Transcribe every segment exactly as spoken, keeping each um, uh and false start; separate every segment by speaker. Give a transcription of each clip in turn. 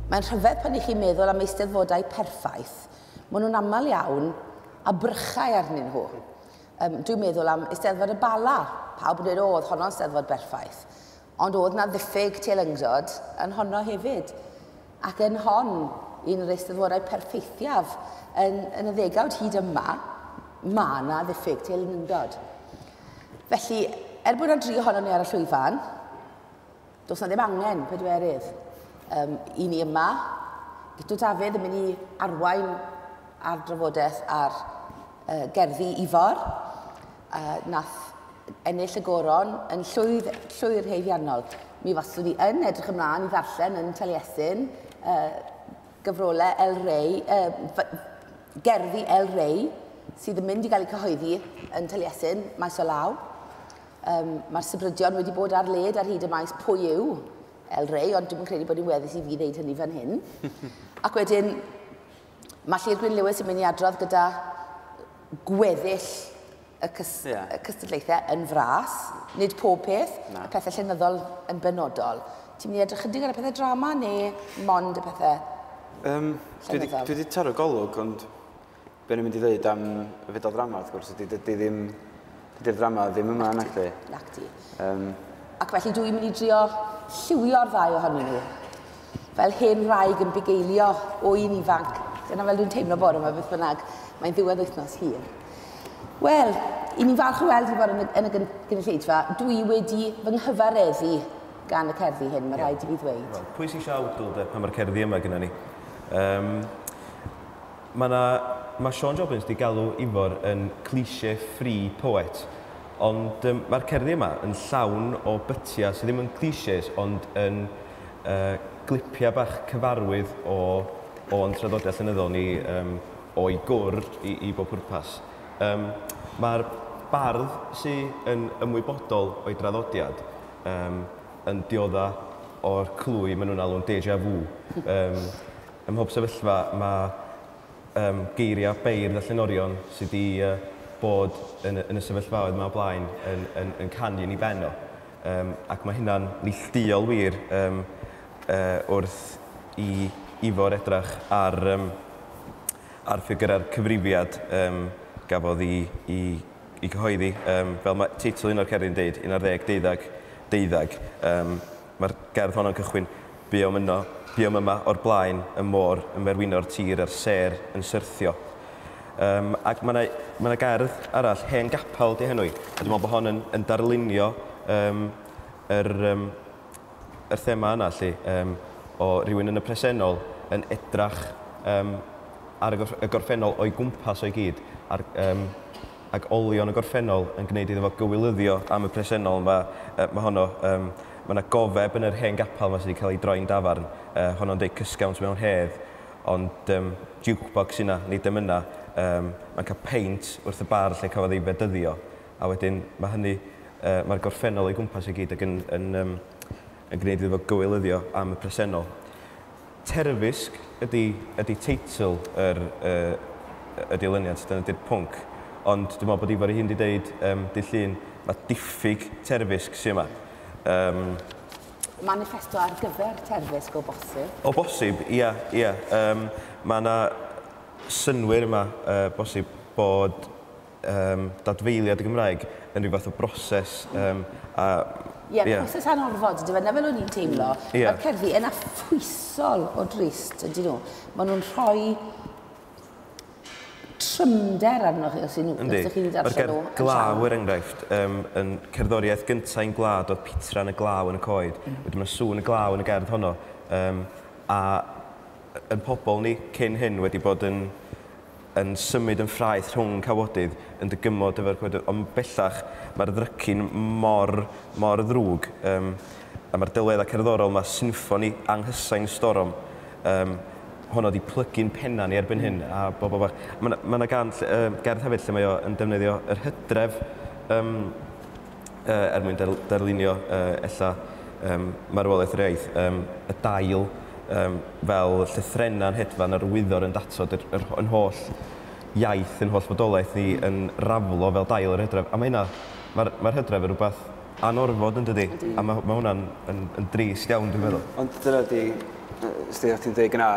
Speaker 1: Mae'n rhyfedd pan i chi'n meddwl am eisteddfodau perffaith. Maen nhw'n aml iawn a brychau arnyn nhw. Um, dwi'n meddwl am eisteddfod y Bala. Pawb yn dweud oedd honno'n eisteddfod berffaith. Ond oedd na ddiffyg teilengdod yn honno hefyd. Ac yn hon, un o'r eisteddfodau perffaethiaf yn, yn y ddegawd hyd yma, mae na ddiffyg teilengdod. Felly, er bod yna dri ohono ni ar y llwyfan, does na ddim angen pedwerydd. Um, I ni yma, Guto Dafydd yn mynd i arwain ar drafodaeth ar uh, gerddi Ifor. Uh, nath ennill y goron yn llwyr, llwyr heiddiannol. Mi faswn ni yn edrych ymlaen i ddarllen yn Taliesin uh, gyfrolau El Rey, uh, gerddi El Rey, sydd yn mynd i gael ei cyhoeddi yn Taliesin, maes o law. Um, Mae'r Sybrydion wedi bod ar led ar hyd y maes pwy yw El Rey, ond dwi'n credu bod ni'n weddus i fi ddeud hynny fan hyn. Ac wedyn, mae Llyr Gwyn Lewis yn mynd i adrodd gyda gweddill y, cys yeah. y cystadlaethau yn fras, nid pob peth, no. y pethau llenyddol yn benodol. Ti'n mynd i edrych chydig ar y pethau drama neu mond y pethau
Speaker 2: um, llenyddol? Dwi wedi taro golwg, ond be ni'n mynd i ddweud am y fideo drama, wrth gwrs, ydy ddim, dydy'r drama ddim yma yna chdi.
Speaker 1: Nacdi.
Speaker 2: Um,
Speaker 1: Ac felly dwi'n mynd i drio lliwio'r ddau ohonyn nhw. Fel hen wraig yn bugeilio o un ifanc. Dyna fel dwi'n teimlo bore yma beth bynnag. Mae'n ddiwedd wythnos hir. Wel, i ni'n falch o weld i fod yn y, yn y gynulleidfa, dwi wedi fy nghyfareddu gan y cerddi hyn, mae yeah. rhaid i fi ddweud.
Speaker 3: Well, pwy sy'n siawdl de, pan mae'r cerddi yma gyda ni? Um, Mae Sean Jobbins wedi galw Ifor yn cliché-free poet. Ond um, mae'r cerddi yma yn llawn o bytia sydd ddim yn clichés, ond yn uh, glipia bach cyfarwydd o, o yn traddodiad llenyddol ni um, o'i gwr i, i bob pwrpas. Um, Mae'r bardd sydd yn ymwybodol o'i draddodiad um, yn diodda o'r clwy maen nhw'n alw'n déjà vu. Um, ym mhob sefyllfa mae um, geiriau beirdd a llenorion sydd wedi uh, bod yn, yn y sefyllfaoedd yma o blaen yn, yn, yn canu yn ei benno. Um, ac mae hynna'n neilltuol wir um, uh, wrth i Ifor edrach ar, um, ar ffigurau'r cyfrifiad um, gafodd i, i, i cyhoeddi. Um, fel mae teitl un o'r cerddi'n deud, un ar ddeg deuddag, deuddag. Um, Mae'r gerdd honno'n cychwyn, buom yno, buom yma o'r blaen y môr yn merwino'r tir a'r ser yn syrthio. Um, ac mae yna ma gerdd arall, Hen Gapel di henwi, a dwi'n meddwl bod hon yn, yn darlunio um, yr, um, yr thema yna, lle, um, o rhywun yn y presennol yn edrach um, ar y, gorff y gorffennol o'i gwmpas o'i gyd, ar, um, ac olion y gorffennol yn gwneud iddo fo gywilyddio am y presennol. Mae uh, ma honno, um, mae yna gofeb yn yr Hen Gapel yma sydd wedi cael ei droi'n dafarn, uh, honno'n deud cysgawnt mewn hedd, ond um, jukebox yna, nid ym yna. Um, Mae'n cael peint wrth y bar lle cafodd ei fedyddio, a wedyn mae hynny, uh, mae'r gorffennol o'i gwmpas i gyd ac yn, yn, um, yn gwneud iddo fo gywilyddio am y presennol. Terfysg ydy, ydy teitl yr uh, y dilyniad, dyna ydy'r pwnc, ond dwi'n meddwl bod Ifor ei hun wedi dweud, um, dydd llun, mae diffyg terfysg sy'n yma. Um,
Speaker 1: Manifesto ar gyfer terfysg o bosib?
Speaker 3: O bosib, ia, ia. Um, mae yna synwyr yma uh, bosib bod um, dadfeiliad y Gymraeg yn rhyw fath o broses. Um, a,
Speaker 1: Ie, yeah, yeah. Proses anorfod, dyma na fel o'n i'n teimlo. Yeah. Mae'r cerddi yn affwysol o drist, ydyn nhw. Maen nhw'n rhoi trymder arno chi, os ydych chi'n darllen nhw. Mae'r gerdd glaw, er enghraifft, um, yn cerddoriaeth gyntaf i'n glad oedd pitra yn y glaw yn y coed. Mm. Wedyn mae sŵn y glaw yn y gerdd honno. Um, a yn pobl ni cyn hyn wedi bod yn, yn symud yn ffraith rhwng cawodydd yn dygymod efo'r coed. Ond bellach mae'r ddrycyn mor, mor ddrwg. Um, a mae'r dylweddau cerddorol mae symffoni anghysain storom. Um, honno di plygu'n penna ni erbyn hyn. A bo, bo, bo. Mae yna uh, gerdd hefyd lle mae o yn defnyddio yr hydref um, uh, er mwyn darlunio uh, ella um, marwolaeth yr iaith. Um, y dail um, fel llythrenna'n hedfan yr wyddor yn datod yr, yr, yn holl iaith, yn holl fodolaeth ni yn raflo fel dail yr hydref. A mae hynna, mae'r ma hydref yn rhywbeth anorfod yn dydi, a mae ma hwnna'n yn, yn drist iawn dwi'n meddwl.
Speaker 2: Ond dyna di sti o'ch ti'n dweud gyna,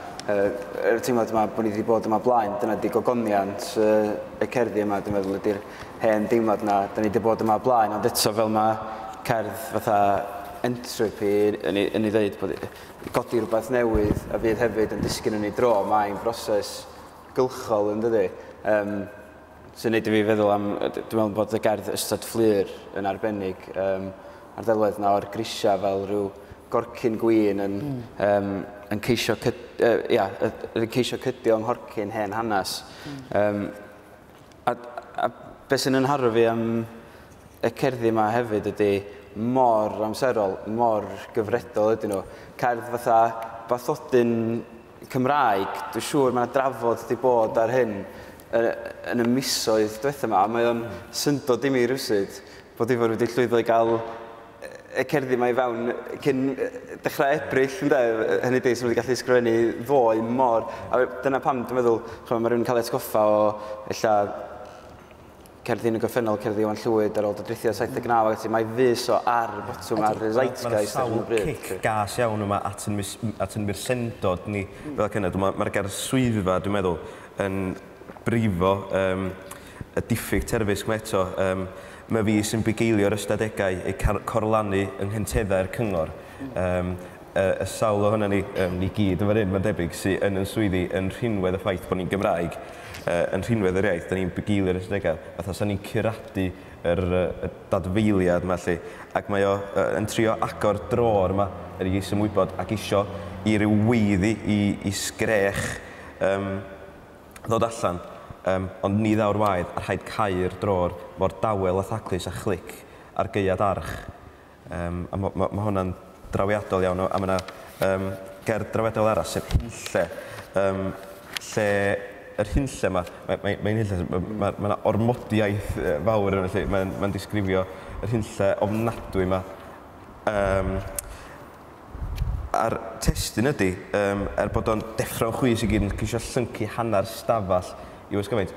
Speaker 2: yr teimlad yma bod ni wedi bod yma blaen, dyna di gogoniant y cerddi yma, dwi'n meddwl ydy'r hen deimlad yna, da ni wedi bod yma blaen, ond eto fel mae cerdd fatha entropy yn ei ddweud bod godi rhywbeth newydd a fydd hefyd yn disgyn yn ei dro, mae'n broses gylchol yn dydi. Um, sy'n neud i fi feddwl am, dwi'n meddwl bod y gerdd Ystad Fflur yn arbennig, um, a'r ddelwedd na o'r grisia fel rhyw gorcyn gwyn yn, mm. um, yn ceisio, cyd, uh, ia, yn ceisio cydio yng nghorcyn hen hanes. Mm. Um, a, a beth sy'n ynharw fi am y cerddi yma hefyd ydy mor amserol, mor gyfredol ydyn nhw. Cerdd fatha bathodyn Cymraeg, dwi'n siŵr mae'n drafod wedi bod ar hyn yn y misoedd diwethaf yma, a mae o'n syndod i mi rwsyd bod Ifor wedi llwyddo i gael y cerddi yma i fewn cyn dechrau Ebrill, ynde? Hynny di, sy'n wedi gallu ysgrifennu ddoe mor. A dyna pam, dwi'n meddwl, mae rhywun yn cael atgoffa o ella cerddi yn y goffennol, cerddi Iwan Llwyd ar ôl dodrithiau saith deg naw, mae fus o ar botwm ar y zeitgeist ar hyn o bryd.
Speaker 3: Mae'n sawl cic gas iawn yma at yn myrsendod ni fel cynnydd. Mae'r gerdd swyddfa, dwi'n meddwl, yn brifo um, y diffyg terfus yma eto. Um, mae fi sy'n bugeilio'r ystadegau ei corlannu yng nghenteddau'r cyngor. Um, y, y sawl o hynny ni, um, ni gyd yn fan hyn, mae'n debyg, sy'n yn yn swyddi yn rhinwedd y ffaith bod ni'n Gymraeg. Uh, yn rhinwedd yr iaith, da ni'n bugeilio'r ystadegau. Fatha, sa'n ni'n curadu yr, y dadfeiliad yma, lle. Ac mae o uh, yn trio agor dro'r yma, yr i gysym wybod, ac isio i ryw weiddi i, i sgrech um, ddod allan. Um, ond ni ddaw'r waith ar rhaid cael dror mor dawel a thaclus a chlic ar geiad arch. Um, a mae ma, ma hwnna'n drawiadol iawn, a mae yna um, gerdd drawiadol arall, sef Hynlle. Um, lle yr Hynlle yma, mae'n ma, ma ma, ma, ma, ma ormodiaeth fawr yna, lle mae'n ma disgrifio yr Hynlle ofnadwy yma. Um, a'r testyn ydy, um, er bod o'n deffro'n chwys i gyd yn ceisio llyncu hanner stafall i wasgyfaint.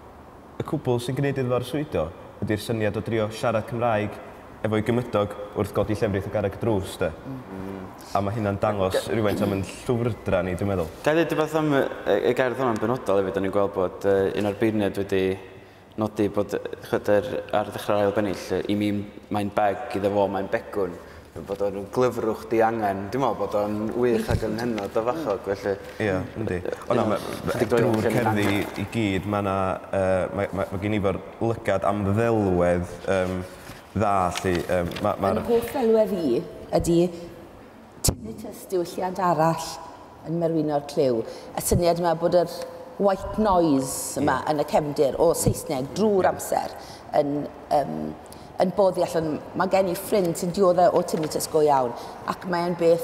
Speaker 3: Y cwbl sy'n gwneud iddo fo'r swyddo ydy'r syniad o drio siarad Cymraeg efo'i gymydog wrth godi llefrith o garreg drws. Mm. A mae hynna'n dangos rhywfaint am yn llwfrdra ni, dwi'n meddwl.
Speaker 2: Gael ei dweud am y gerdd hwnna'n benodol hefyd, o'n i'n gweld bod uh, un o'r beirniad wedi nodi bod chyder ar ddechrau'r ail bennill, i mi mae'n beg, iddo fo mae'n begwn. Bod o'n glyfrwch di angen. Dwi'n meddwl bod o'n wych ac yn hynod o fachog, felly...
Speaker 3: Ie, yndi. Ond drwy'r cerddi i gyd, mae yna... Mae gen i fo'r lygad am ddelwedd dda, lle...
Speaker 1: Yn hoff ddelwedd i ydy tinnitus diwylliant arall yn merwino'r cliw. Y syniad yma bod yr white noise yma yn y cefndir o Saesneg drwy'r amser yn... yn boddi allan, mae gen i ffrind sy'n dioddau o tinnitus go iawn, ac mae'n beth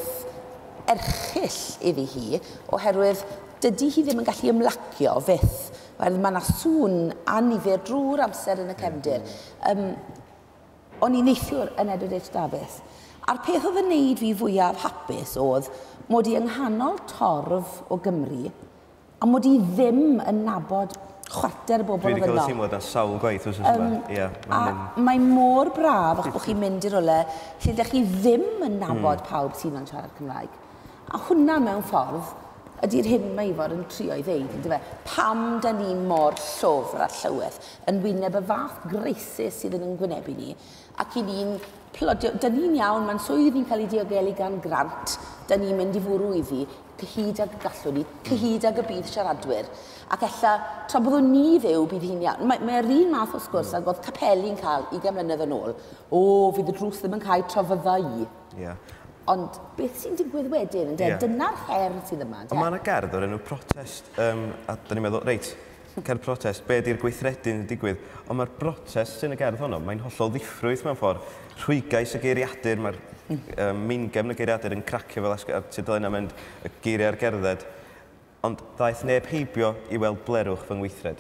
Speaker 1: erchill iddi hi, oherwydd dydy hi ddim yn gallu ymlacio fyth, oherwydd mae yna sŵn anifyr drwy'r amser yn y cefndir. Um, o'n i neithiwr yn Edward H Davies, a'r peth oedd yn neud fi fwyaf hapus oedd mod i yng nghanol torf o Gymru, a mod i ddim yn nabod chwarter y bobl o
Speaker 3: fyno. Dwi wedi cael y teimlad am sawl gwaith wrth ysgrifennu. Um, yeah,
Speaker 1: a mae mor braf o'ch bod chi'n mynd i'r rwle lle ydych chi ddim yn nabod mm. pawb sy'n yn siarad Cymraeg. A hwnna mewn ffordd ydy'r hyn mae Ifor yn trio i ddeud. Fe? Pam da ni mor llwfr a llyweth yn wyneb y fath greisus sydd yn yngwynebu ni. Ac i ni'n plodio, da ni'n iawn, mae'n swydd ni'n cael ei diogelu gan grant, da ni'n mynd i fwrw iddi, cyhyd ag gallwn ni, cyhyd ag y bydd siaradwyr. Ac ella, tra byddwn ni ddew bydd hi'n iawn. Mae'r mae un math o sgwrs ag oedd Capeli'n cael i mlynedd yn ôl. O, fydd y drws ddim yn cael trafodda i.
Speaker 3: Yeah.
Speaker 1: Ond beth sy'n digwydd wedyn? Yeah. Dyna'r her sydd yma.
Speaker 3: Ond mae yna gerdd o'r enw protest, um, a da ni'n meddwl, reit, cerdd protest, be ydy'r gweithredu'n digwydd? Ond mae'r protest sy'n y gerdd honno, mae'n hollol ddiffrwydd mewn ffordd. Rhwygais y geiriadur, mae'r um, meingefn y geiriadur yn cracio fel asgwr, a sydd yna mynd y geiriau'r gerdded. Ond daeth neb heibio i weld blerwch fy ngweithred.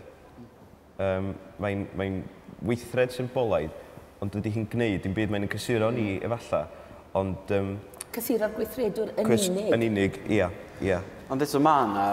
Speaker 3: Um, Mae'n mae weithred symbolaidd, ond dydy hi'n gwneud, dim byd mae'n cysuro ni efalla. Ond... Um,
Speaker 1: cysuro'r gweithredwr yn unig?
Speaker 3: Yn unig, ia, ia.
Speaker 2: Ond eto ma na...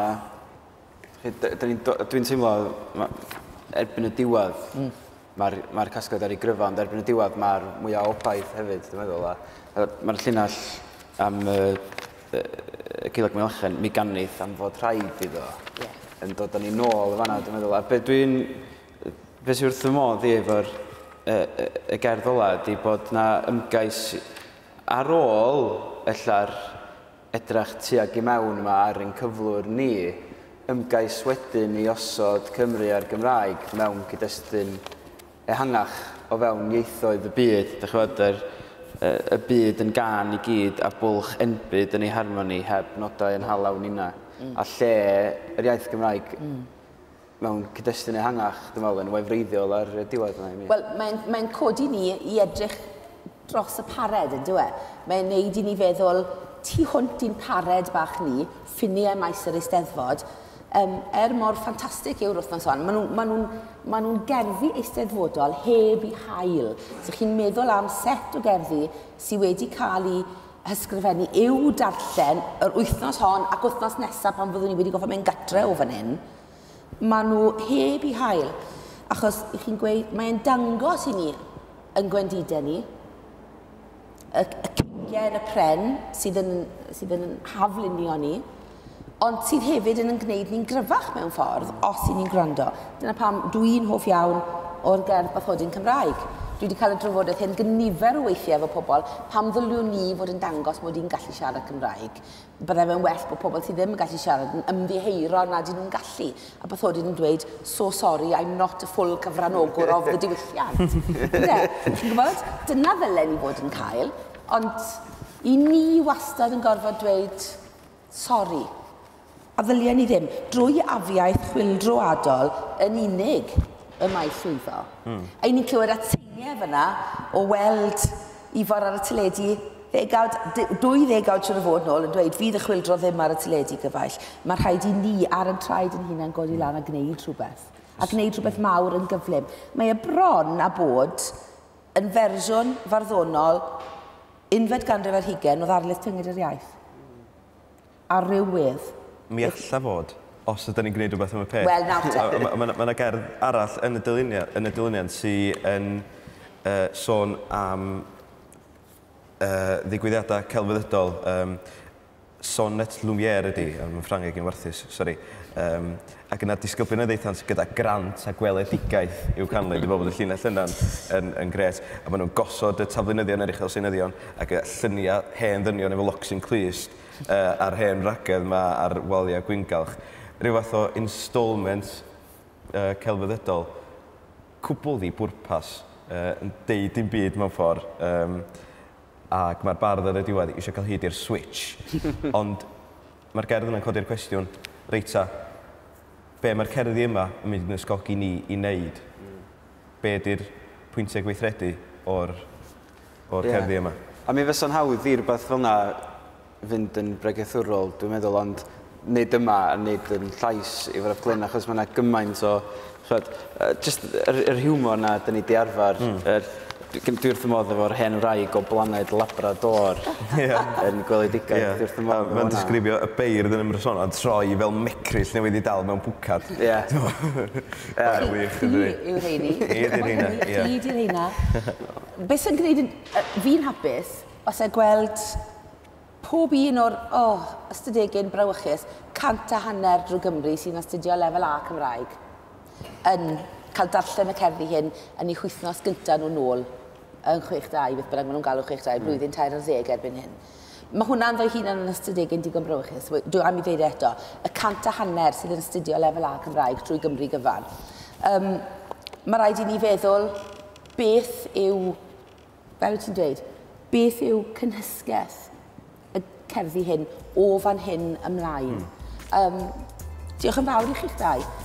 Speaker 2: Dwi'n teimlo, erbyn y diwedd, mm. mae'r ma casgliad ar ei gryfa, ond erbyn y diwedd mae'r mwyaf obaith hefyd, dwi'n meddwl. Mae'r llinell am y, y, y Gaeleg Melchen, mi ganith am fod rhaid iddo.
Speaker 1: Yeah.
Speaker 2: Yn dod â ni nôl y fanna, dwi'n meddwl. A be dwi'n... Be sy'n wrth y modd i efo'r y, y, y gerdd ola, di bod na ymgais ar ôl ella'r edrach tuag i mewn yma ar ein cyflwr ni, ymgais wedyn i osod Cymru a'r Gymraeg mewn cyd-destun ehangach o fewn ieithoedd y byd. Dych chi'n yr, y byd yn gan i gyd a bwlch enbyd yn ei harmoni heb nodau yn halawn unna. Mm. A lle yr iaith Gymraeg mm. mewn cyd-destun ehangach, dwi'n meddwl, yn wefreiddiol ar diwedd yna.
Speaker 1: Wel, mae'n mae codi ni i edrych dros y pared, yn dweud. Mae'n neud i ni feddwl, tu hwnt i'n pared bach ni, ffiniau maes yr Eisteddfod, um, er mor ffantastig yw'r wythnos hon. Maen nhw'n ma nhw, ma nhw gerddi eisteddfodol heb i hael. So chi'n meddwl am set o gerddi sydd wedi cael ei hysgrifennu i'w darllen yr wythnos hon ac wythnos nesaf pan fyddwn ni wedi goffa mewn gatre o fan hyn. Maen nhw heb i hael. Achos, i chi'n gweud, mae'n dangos i ni yn gwendidau ni, y, y cygiau yn y pren sydd yn, sydd yn haflunio ni, ond sydd hefyd yn gwneud ni'n gryfach mewn ffordd os i ni'n gwrando. Dyna pam dwi'n hoff iawn o'r gerdd bathodyn Cymraeg. Dwi wedi cael y drafodaeth hyn gynifer o weithiau efo pobl pam ddylwn ni fod yn dangos mod i'n gallu siarad Cymraeg. Byddai fe'n well bod pobl sydd ddim yn gallu siarad yn ymddiheuro nad ydyn nhw'n gallu. A bathodyn yn dweud, so sorry, I'm not a full cyfranogwr of the diwylliant. Ti'n gwybod? Dyna ddylen ni fod yn cael, ond i ni wastad yn gorfod dweud, sorry. A ddyliau ni ddim. Drwy afiaeth chwildroadol yn unig y maes llwyddo. Mm. A ni'n clywed ateiniau fyna o weld Ifor ar y teledu ddegawd, dwy ddegawd siwr o fod nôl yn dweud fydd y chwildro ddim ar y teledu gyfaill. Mae rhaid i ni ar y traed yn hunain godi lan a gwneud rhywbeth. A gwneud rhywbeth mawr yn gyflym. Mae e bron a bod yn fersiwn farddonol unfed ganrif ar hugain o ddarlith tynged yr iaith. Ar ryw wedd.
Speaker 3: Mi alla fod, os ydym ni'n gwneud rhywbeth am y peth.
Speaker 1: Wel, nawr.
Speaker 3: Mae yna gerdd arall yn y dyluniad sydd yn uh, sôn am uh, ddigwyddiadau celfyddydol. Um, Sonnet Lumière ydi, yn Ffrangeg yn warthus, sori. Um, ac yna disgybyn y ddeithans gyda grant a gweledigaeth i'w canlu. Dwi'n meddwl bod y llinell yna'n yn, yn gret. A maen nhw'n gosod y taflunyddion yr uchelsinyddion ac y lluniau hen ddynion efo locsyn clust uh, a'r hen ragedd yma ar waliau gwyngalch. Rhyw fath o instalment uh, celfyddydol cwbl ddi bwrpas uh, yn deud dim byd mewn ffordd. Um, ac mae'r bardd ar y diwedd eisiau cael hyd i'r switch. Ond mae'r gerdd yna'n codi'r cwestiwn, reita, be mae'r cerddi yma yn mynd yn ysgogi ni i wneud? Be ydy'r pwyntiau gweithredu o'r, or yeah. cerddi yma?
Speaker 2: A mi fysa'n hawdd i rhywbeth fel yna fynd yn bregethwrol, dwi'n meddwl, ond nid yma a nid yn llais i fod fflin, achos mae yna gymaint o... Chod, uh, just yr, yr hiwmor na dyn ni di arfer, mm. er, Dwi wrth y modd efo'r hen wraig o blaned Labrador yeah. yn gweledigaeth.
Speaker 3: Yeah. Mae'n disgrifio y beirdd yn ymrysona, troi fel mecryll newydd i dal mewn pwcad.
Speaker 2: Ie.
Speaker 1: Chi yw'r heini. Chi yw'r heina. Beth sy'n gwneud fi'n hapus os e gweld pob un o'r oh, ystadegyn brawychus cant a hanner drwy Gymru sy'n astudio lefel A Cymraeg yn cael darllen y cerddi hyn yn ei chwythnos gyntaf nhw nôl yn chwech dau, beth bynnag maen nhw'n galw chwech dau, blwyddyn tair ar ddeg erbyn hyn. Mae hwnna'n ddwy hunan yn ystadegyn digon brawychus. Dwi'n am i ddweud eto, y cant a hanner sydd yn astudio lefel A Cymraeg trwy Gymru gyfan. Um, mae rhaid i ni feddwl beth yw, fel ti'n dweud, beth yw cynhysgeth y cerddi hyn o fan hyn ymlaen. Mm. Um, diolch yn fawr i chi'ch dau.